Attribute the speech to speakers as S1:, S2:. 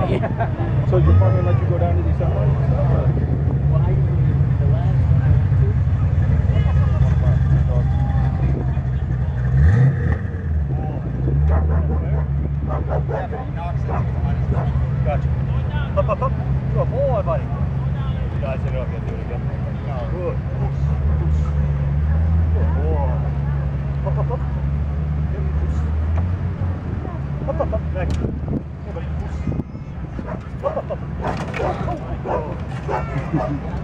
S1: So your partner let you go down to these seminars?
S2: Well, I usually, the last two.
S1: Gotcha. Up, up, up. Good boy, buddy. Guys, it up. Do it again. No, good. Good boy. Up, up, up. Up, up, up. Next. Hey, buddy. Up, up, up. Oh, my God.